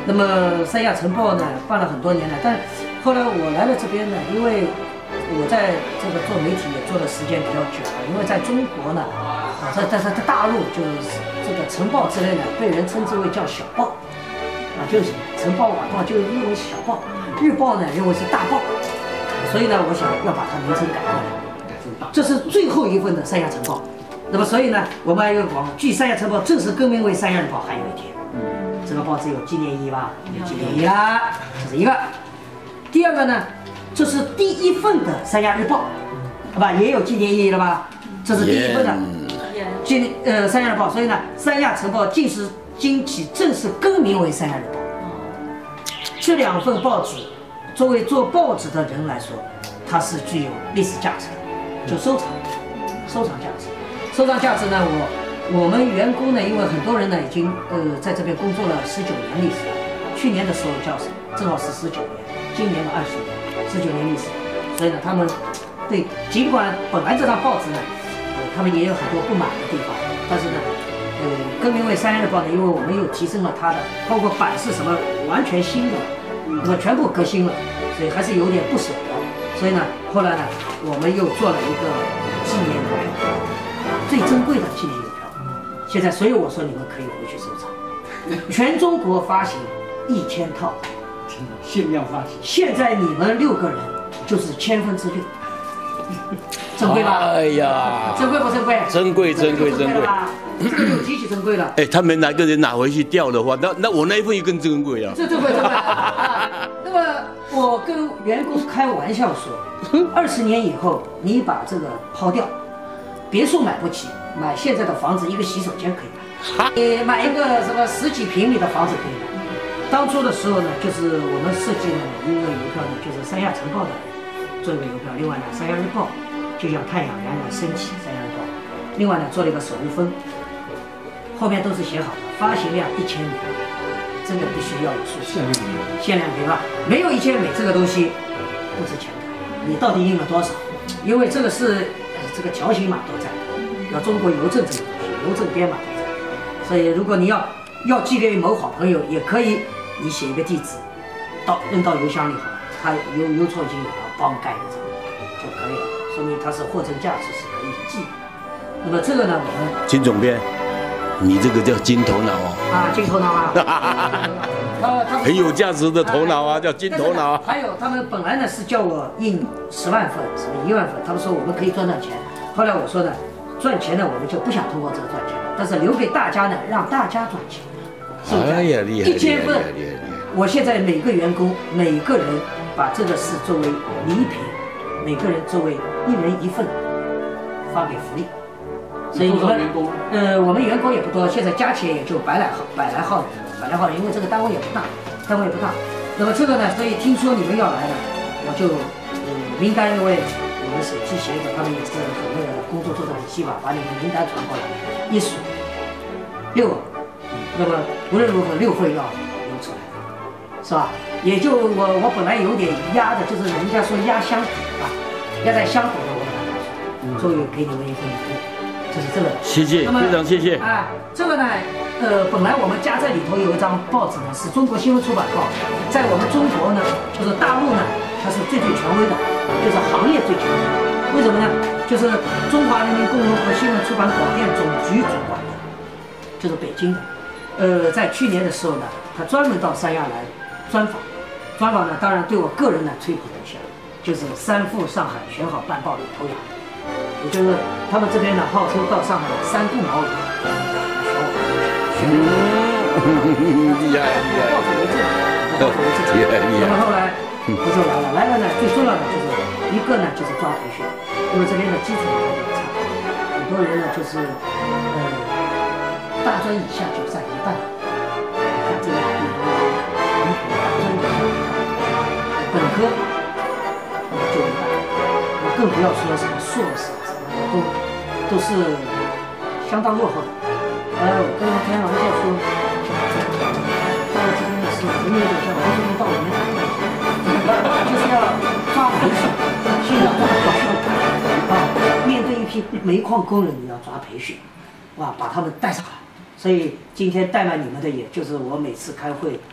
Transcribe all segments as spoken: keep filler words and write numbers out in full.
那么三亚晨报呢办了很多年了，但后来我来了这边呢，因为我在这个做媒体也做的时间比较久了，因为在中国呢，啊，在在在大陆就是这个晨报之类的被人称之为叫小报，啊，就是晨报晚报就认为是小报，日报呢认为是大报，所以呢，我想要把它名称改过来。这是最后一份的三亚晨报，那么所以呢，我们还有广距三亚晨报正式更名为三亚日报还有一天。这个报纸有纪念意义吧？有纪念意义啦，这是一个。第二个呢，这是第一份的三亚日报，好吧，也有纪念意义了吧？这是第一份的纪呃三亚日报，所以呢，三亚晨报近是今起正式更名为三亚日报。这两份报纸，作为做报纸的人来说，它是具有历史价值的，就收藏，收藏价值，收藏价值呢，我。我们员工呢，因为很多人呢已经呃在这边工作了十九年历史了，去年的时候叫正好是十九年，今年的二十年，十九年历史，所以呢他们对尽管本来这张报纸呢，呃他们也有很多不满的地方，但是呢，呃更名为三亚日报呢，因为我们又提升了它的，包括版式什么完全新的，那么全部革新了，所以还是有点不舍得，所以呢后来呢我们又做了一个纪念邮票，最珍贵的纪念邮票。现在，所以我说你们可以回去收藏，全中国发行一千套， 限量发行。 现在你们六个人就是千分之六，珍贵吧？ 哎呀， 珍贵不珍贵？ 珍贵，珍贵，珍贵。 这个就极其珍贵了。 哎，他们哪个人拿回去掉的话，那那我那一份就更珍贵了。 这珍贵，珍贵啊！那么我跟员工开玩笑说，二十年以后你把这个抛掉，别墅买不起。买现在的房子，一个洗手间可以买，你买一个什么十几平米的房子可以买。当初的时候呢，就是我们设计了一个邮票呢，就是三亚晨报的做一个邮票，另外呢，三亚日报就像太阳冉冉升起，三亚日报，另外呢做了一个手无分，后面都是写好的，发行量一千枚，真的必须要有数限量品，限量品吧？没有一千枚这个东西不值钱的，你到底印了多少？因为这个是呃这个条形码都在。要中国邮政这个东西，邮政编码，所以如果你要要寄给某好朋友，也可以，你写一个地址，到扔到邮箱里好了，他邮邮戳已经有了，帮盖的这个就可以了，说明它是货真价实，是可以寄的。那么这个呢，我们金总编，你这个叫金头脑哦。 啊，金头脑啊，他他很有价值的头脑啊，叫金头脑。 还有他们本来呢是叫我印十万份，什么一万份，他们说我们可以赚到钱，后来我说呢。赚钱呢，我们就不想通过这个赚钱了，但是留给大家呢，让大家赚钱，是不是？ 哎呀，厉害！ 一千份，我现在每个员工每个人把这个事作为礼品，每个人作为一人一份发给福利。所以你们呃，我们员工也不多，现在加起来也就百来号百来号人，百来号人，因为这个单位也不大，单位也不大。那么这个呢，所以听说你们要来了，我就呃名单因为。我们审计协会他们也是很那个工作做得很细吧，把你们名单传过来，一数六个，那么无论如何六份要留出来，是吧？也就我我本来有点压的，就是人家说压箱底啊，压在箱底的，我把它拿出来，作为给你们一份礼物，就是这个。 谢谢，非常谢谢。 啊，这个呢，呃，本来我们夹在里头有一张报纸呢，是中国新闻出版报，在我们中国呢，就是大陆呢，它是最最权威的。就是行业最权威，为什么呢？就是中华人民共和国新闻出版广电总局主管的，就是北京的。呃，在去年的时候呢，他专门到三亚来专访，专访呢，当然对我个人呢吹捧一下，就是三赴上海选好办报领头羊，也就是他们这边呢号称到上海的三顾茅庐，选我， 厉害厉害， 报纸为证，报纸为证。那么后来。我就来了，来了呢，最重要的就是一个呢，就是抓培训，因为这边的基础还比较差，很多人呢就是呃大专以下就占一半，像这个比如文凭大专以下，本科那就一半，那更不要说什么硕士什么的都都是相当落后的。呃，我跟开玩笑说，到了这边是有点像王志忠到了年代。就是要抓培训，现在抓培训啊！面对一批煤矿工人，你要抓培训，哇，把他们带上来。所以今天怠慢你们的，也就是我每次开会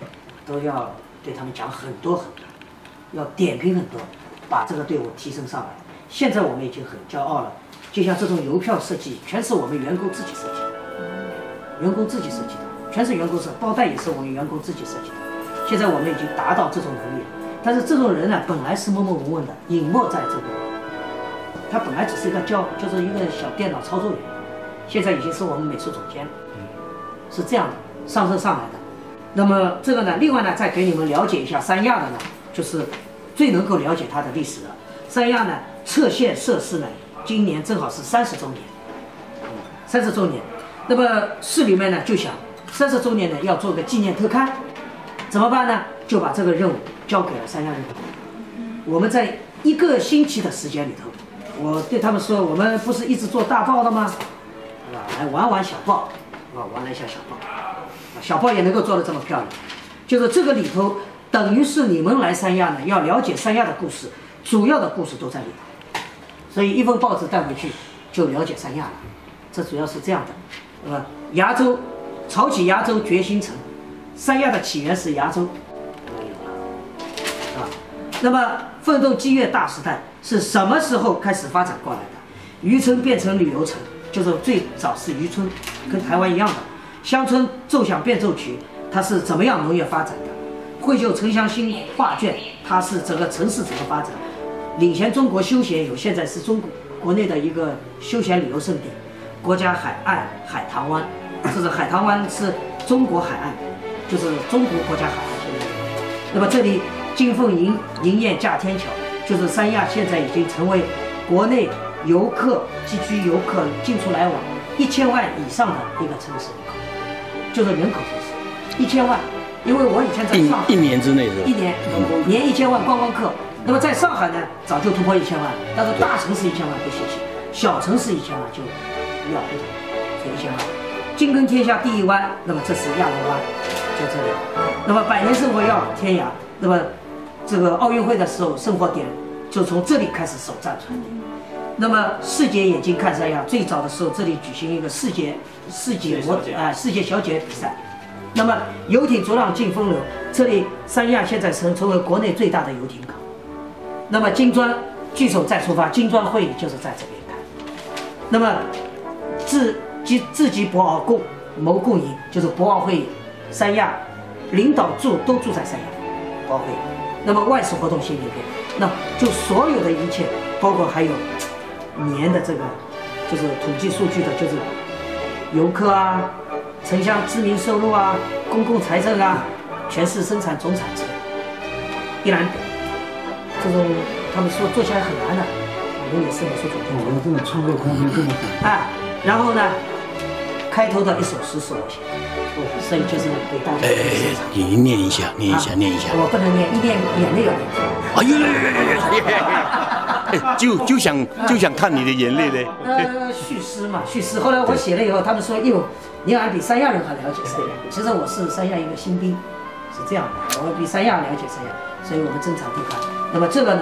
都要对他们讲很多很多，要点评很多，把这个队伍提升上来。现在我们已经很骄傲了，就像这种邮票设计，全是我们员工自己设计的，员工自己设计的，全是员工设计，包袋也是我们员工自己设计的。现在我们已经达到这种能力了，但是这种人呢，本来是默默无闻的，隐没在这个，他本来只是一个教，就是一个小电脑操作员，现在已经是我们美术总监了，是这样的，上升上来的。那么这个呢，另外呢，再给你们了解一下三亚的呢，就是最能够了解它的历史了。三亚呢，侧线设施呢，今年正好是三十周年，三十周年。那么市里面呢就想，三十周年呢要做个纪念特刊，怎么办呢？就把这个任务交给了三亚日报。我们在一个星期的时间里头，我对他们说，我们不是一直做大报的吗？啊，来玩玩小报，啊，玩了一下小报，啊，小报也能够做得这么漂亮，就是这个里头，等于是你们来三亚呢，要了解三亚的故事，主要的故事都在里头，所以一份报纸带回去就了解三亚了，这主要是这样的。那么崖州，潮起崖州决心城，三亚的起源是崖州，啊，那么奋斗激越大时代是什么时候开始发展过来的？渔村变成旅游城，就是最早是渔村，跟台湾一样的。乡村奏响变奏曲，它是怎么样农业发展的？绘就城乡新画卷，它是整个城市怎么发展？领先中国休闲游，现在是中国国内的一个休闲旅游胜地。国家海岸海棠湾，这是海棠湾是中国海岸，就是中国国家海岸现在。那么这里金凤营营宴架天桥，就是三亚现在已经成为国内游客寄居游客进出来往一千万以上的一个城市，就是人口城市一千万。因为我以前在上海， 一年之内是吧？ 一年年一千万观光客。那么在上海呢，早就突破一千万了，但是大城市一千万不稀奇，小城市一千万就了不得，所以一千万。金耕天下第一湾，那么这是亚龙湾，就这里。那么百年生活要天涯，那么这个奥运会的时候生活点就从这里开始首站传递。那么世界眼睛看三亚，最早的时候这里举行一个世界世界模啊、呃、世界小姐比赛。那么游艇逐浪进风流，这里三亚现在成成为国内最大的游艇港。那么金砖据守再出发，金砖会议就是在这边开。那么自即自己博鳌共谋共赢，就是博鳌会议，三亚领导住都住在三亚博鳌会议。那么外事活动新里边，那就所有的一切，包括还有年的这个就是统计数据的，就是游客啊、城乡居民收入啊、公共财政啊、全市生产总产值一览表。这种他们说做起来很难的，我们也是美术总监。 我们这种创作空间这么大。 哎，然后呢，开头的一首诗是我写的，所以就是给大家欣赏。 你念一下，念一下，念一下。 我不能念，一念眼泪要流出来。 哎呦，就就想就想看你的眼泪嘞。 呃，叙诗嘛，叙诗。后来我写了以后，他们说哟，你好像比三亚人还了解三亚。其实我是三亚一个新兵，是这样的，我比三亚了解三亚，所以我们珍藏地看。那么这个呢，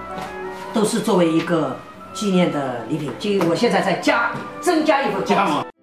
都是作为一个纪念的礼品。今我现在再加增加一份加码。